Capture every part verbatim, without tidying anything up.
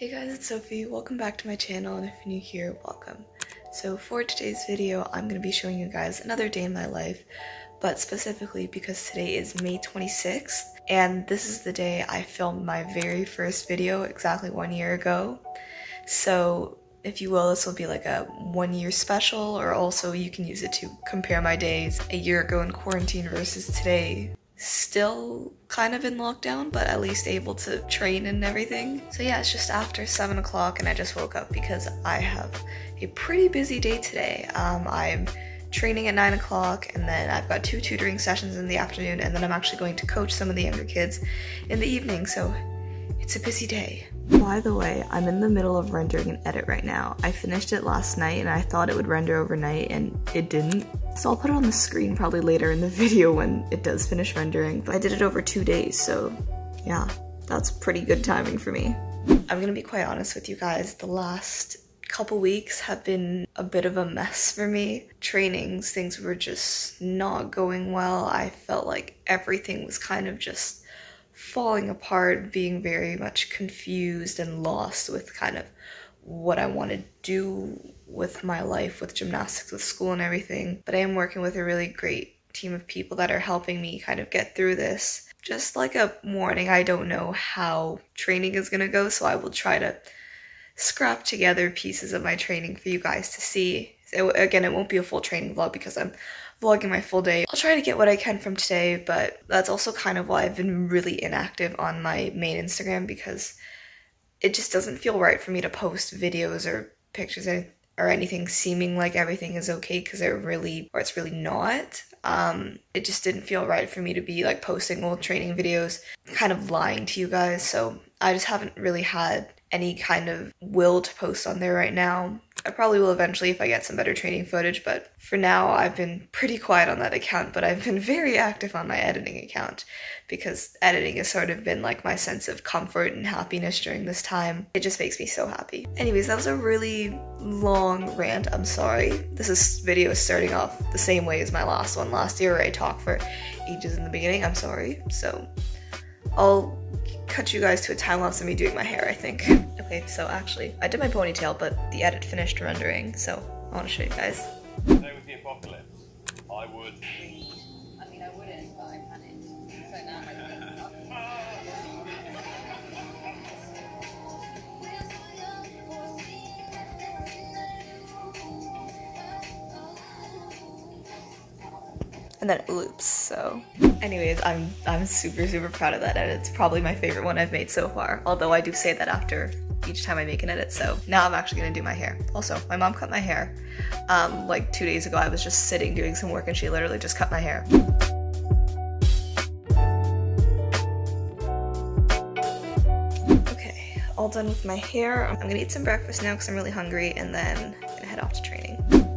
Hey guys, it's Sophie. Welcome back to my channel, and if you're new here, welcome. So for today's video, I'm going to be showing you guys another day in my life, but specifically because today is May twenty-sixth, and this is the day I filmed my very first video exactly one year ago. So if you will, this will be like a one year special, or also you can use it to compare my days a year ago in quarantine versus today. Still kind of in lockdown, but at least able to train and everything. So yeah, it's just after seven o'clock and I just woke up because I have a pretty busy day today. Um, I'm training at nine o'clock, and then I've got two tutoring sessions in the afternoon, and then I'm actually going to coach some of the younger kids in the evening, so it's a busy day. By the way, I'm in the middle of rendering an edit right now. I finished it last night and I thought it would render overnight, and it didn't. So I'll put it on the screen probably later in the video when it does finish rendering. But I did it over two days, so yeah, that's pretty good timing for me. I'm gonna be quite honest with you guys, the last couple weeks have been a bit of a mess for me. Trainings, things were just not going well. I felt like everything was kind of just falling apart, being very much confused and lost with kind of what I want to do with my life, with gymnastics, with school and everything. But I am working with a really great team of people that are helping me kind of get through this. Just like a warning, I don't know how training is gonna go, so I will try to scrap together pieces of my training for you guys to see. So again, it won't be a full training vlog because I'm vlogging my full day. I'll try to get what I can from today, but that's also kind of why I've been really inactive on my main Instagram, because it just doesn't feel right for me to post videos or pictures or anything seeming like everything is okay, because it really, or it's really not. Um, it just didn't feel right for me to be like posting old training videos, kind of lying to you guys, so I just haven't really had any kind of will to post on there right now. I probably will eventually if I get some better training footage, but for now I've been pretty quiet on that account, but I've been very active on my editing account because editing has sort of been like my sense of comfort and happiness during this time. It just makes me so happy. Anyways, that was a really long rant. I'm sorry. This is, video is starting off the same way as my last one last year where I talked for ages in the beginning. I'm sorry. So I'll cut you guys to a time lapse of me doing my hair, I think. Okay, so actually, I did my ponytail, but the edit finished rendering, so I want to show you guys. Say with the apocalypse, I would. I mean, I wouldn't, but I panicked. So now And then it loops, so. Anyways, I'm I'm super, super proud of that edit. It's probably my favorite one I've made so far, although I do say that after each time I make an edit, so now I'm actually gonna do my hair. Also, my mom cut my hair. Um, like two days ago, I was just sitting doing some work and she literally just cut my hair. Okay, all done with my hair. I'm gonna eat some breakfast now because I'm really hungry, and then I'm gonna head off to training.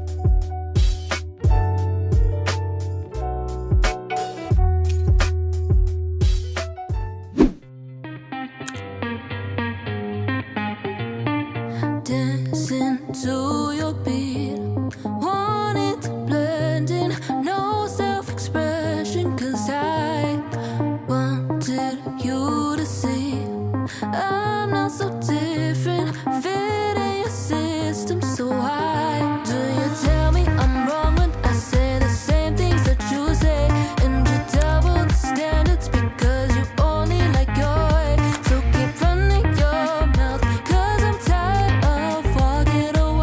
To your beat, wanted to blend in, no self-expression, cause I wanted you to see I'm not so different, fit in your system, so why do you tell me I'm wrong when I say the same things that you say, and you double the standards because you only like your way, so keep running your mouth, cause I'm tired of walking away.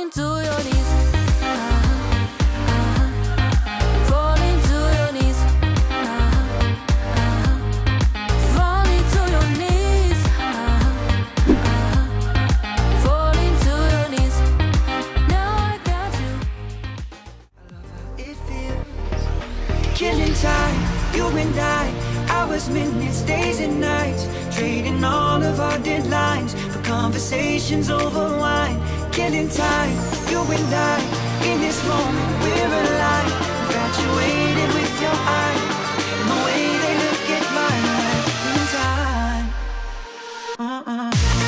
falling to your knees. Falling to your knees. Falling to your knees. Falling to your knees. Now I got you. It feels killing time, you and I, hours, minutes, days and nights, trading all of our deadlines for conversations over wine. Killing time, you and I, in this moment we're alive, infatuated with your eyes and the way they look at mine. In time, uh-uh.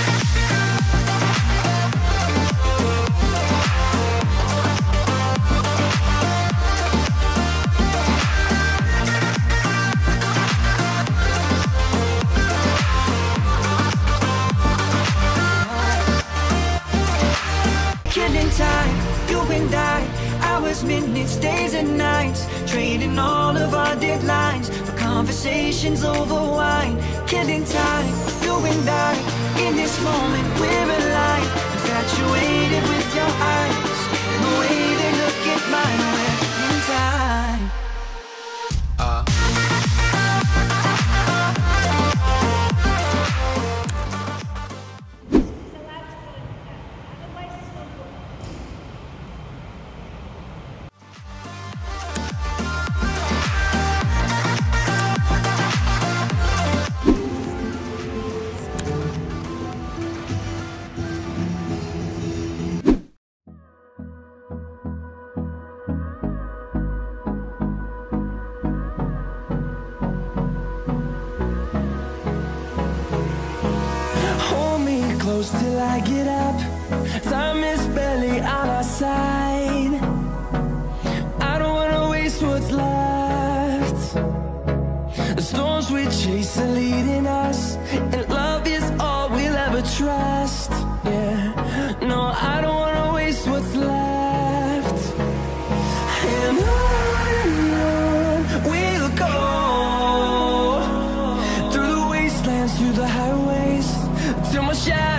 Killing time, you and I, hours, minutes, days and nights, trading all of our deadlines for conversations over wine. Killing time, you and I, in this moment we're alive, infatuated with your eyes and the way they look at mine. We're in time. Uh. Close till I get up. Time is barely on our side. I don't wanna waste what's left. The storms we chase are leading us, and love is all we'll ever trust. Yeah, no, I don't wanna waste what's left. And on and on we'll go, through the wastelands, through the highways, till my shadow.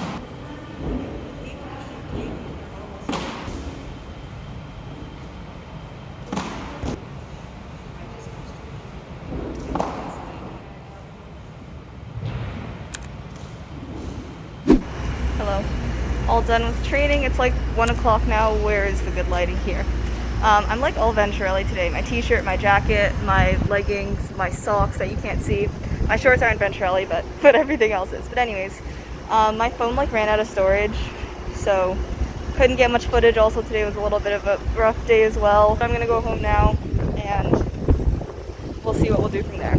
Hello. All done with training. It's like one o'clock now. Where is the good lighting here? Um, I'm like all Venturelli today. My t-shirt, my jacket, my leggings, my socks that you can't see. My shorts aren't Venturelli, but, but everything else is. But anyways, um, my phone like ran out of storage, so couldn't get much footage. Also today was a little bit of a rough day as well. I'm gonna go home now and we'll see what we'll do from there.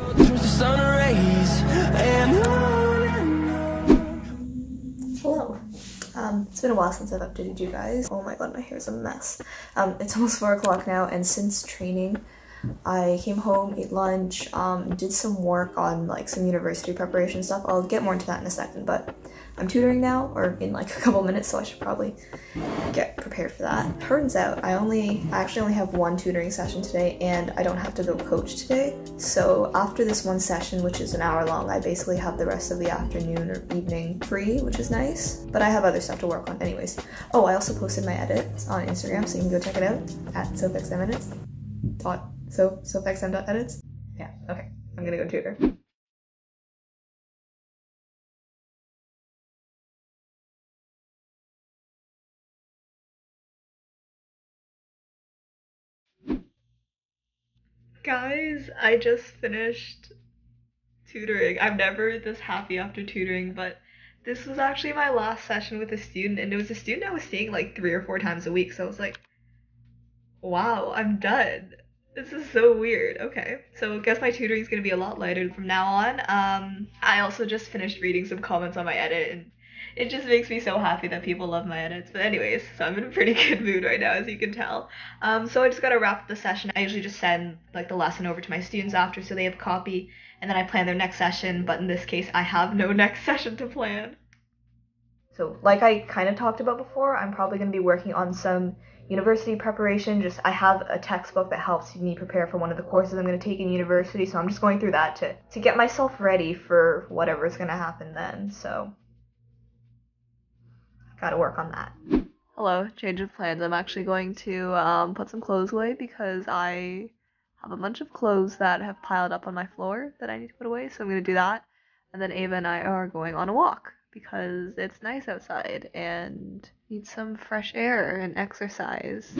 Hello. Um, it's been a while since I've updated you guys. Oh my god, my hair's a mess. Um, it's almost four o'clock now, and since training, I came home, ate lunch, um, did some work on like some university preparation stuff. I'll get more into that in a second, but I'm tutoring now, or in like a couple minutes, so I should probably get prepared for that. Turns out I only, I actually only have one tutoring session today, and I don't have to go coach today. So after this one session, which is an hour long, I basically have the rest of the afternoon or evening free, which is nice, but I have other stuff to work on anyways. Oh, I also posted my edits on Instagram, so you can go check it out at sophxmedits. Dot so sophxm.edits. Yeah, okay. I'm gonna go tutor. Guys, I just finished tutoring. I'm never this happy after tutoring, but this was actually my last session with a student, and it was a student I was seeing like three or four times a week, so I was like, wow, I'm done. This is so weird. Okay, so I guess my tutoring is going to be a lot lighter from now on. Um, I also just finished reading some comments on my edit, and it just makes me so happy that people love my edits. But anyways, so I'm in a pretty good mood right now, as you can tell. Um, so I just gotta wrap up the session. I usually just send like the lesson over to my students after, so they have a copy, and then I plan their next session, but in this case, I have no next session to plan. So like I kind of talked about before, I'm probably going to be working on some university preparation. Just I have a textbook that helps me prepare for one of the courses I'm going to take in university, so I'm just going through that to, to get myself ready for whatever's going to happen then, so gotta work on that. Hello, change of plans. I'm actually going to um, put some clothes away because I have a bunch of clothes that have piled up on my floor that I need to put away, so I'm going to do that. And then Ava and I are going on a walk because it's nice outside and need some fresh air and exercise.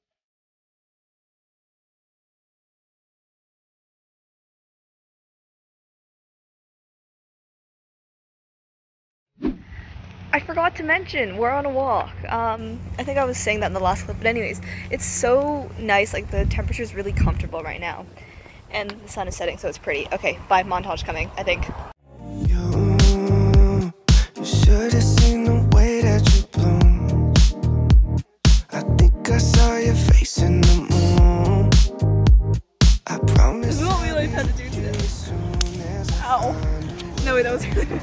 I forgot to mention, we're on a walk. Um, I think I was saying that in the last clip, but anyways, it's so nice, like the temperature is really comfortable right now. And the sun is setting, so it's pretty. Okay, bye, montage coming, I think. You, you should have seen the way that you bloom. I think I saw your face in the moon. I promise. This is what we like had to do today. Ow. No, wait, that was really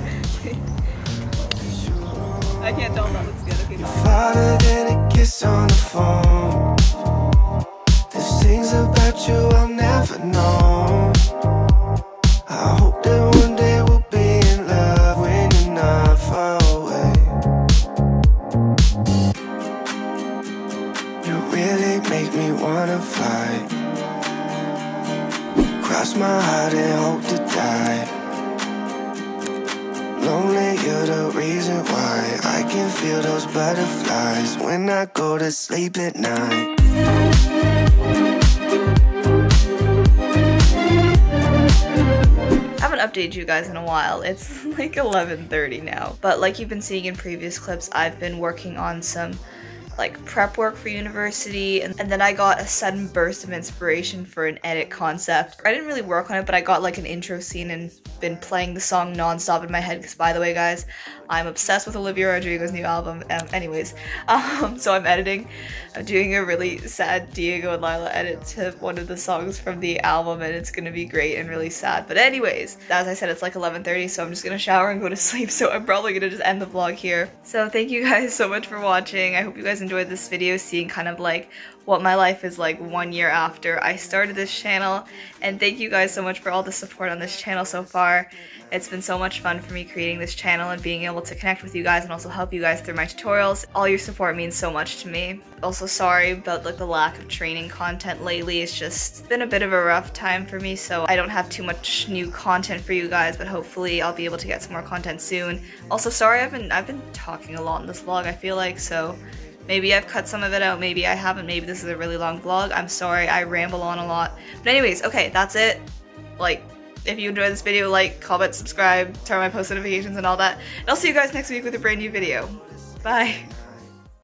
I can't tell if that looks good. Okay, you're farther than a kiss on the phone. There's things about you I'll never know. I hope that one day we'll be in love when you're not far away. You really make me wanna fly. Cross my heart and hope to die. Lonely, you're the reason why I can feel those butterflies when I go to sleep at night. I haven't updated you guys in a while. It's like eleven thirty now. But like you've been seeing in previous clips, I've been working on some like prep work for university, and, and then I got a sudden burst of inspiration for an edit concept. I didn't really work on it, but I got like an intro scene and been playing the song non-stop in my head because, by the way guys, I'm obsessed with Olivia Rodrigo's new album. Um, anyways, um, so I'm editing. I'm doing a really sad Diego and Lila edit to one of the songs from the album, and it's gonna be great and really sad. But anyways, as I said, it's like eleven thirty, so I'm just gonna shower and go to sleep, so I'm probably gonna just end the vlog here. So thank you guys so much for watching. I hope you guys enjoyed this video, seeing kind of like what my life is like one year after I started this channel, and thank you guys so much for all the support on this channel so far. It's been so much fun for me creating this channel and being able to connect with you guys and also help you guys through my tutorials. All your support means so much to me. Also sorry about like the lack of training content lately. It's just been a bit of a rough time for me, so I don't have too much new content for you guys, but hopefully I'll be able to get some more content soon. Also sorry, I've been I've been talking a lot in this vlog, I feel like, so maybe I've cut some of it out, maybe I haven't, maybe this is a really long vlog. I'm sorry, I ramble on a lot. But anyways, okay, that's it. Like, if you enjoyed this video, like, comment, subscribe, turn on my post notifications and all that. And I'll see you guys next week with a brand new video. Bye!